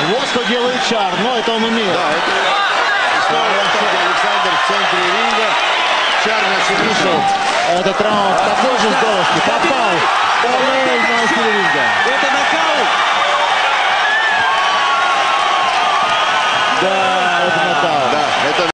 Вот что делает Чар, но это он умеет. Да, это снова Александр в центре ринга. Чар на Вышел этот раунд такой же здоровский. Попал параллель на стиле ринга. Это нокаут. Да, это нокаут. Да, это